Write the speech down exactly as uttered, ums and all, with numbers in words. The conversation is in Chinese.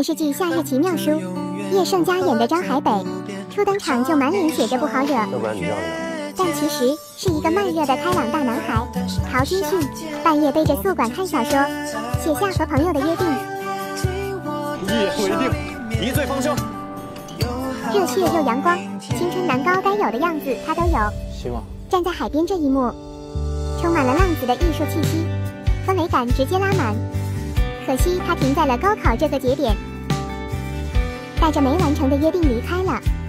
电视剧《夏日奇妙书》，叶盛佳演的张海北，初登场就满脸写着不好惹， 要不然你让让。 但其实是一个慢热的开朗大男孩。陶军训，半夜背着宿管看小说，写下和朋友的约定。 一言为定，一醉方休。 热血又阳光，青春男高该有的样子他都有。 希望站在海边这一幕，充满了浪子的艺术气息，氛围感直接拉满。可惜他停在了高考这个节点，带着没完成的约定离开了。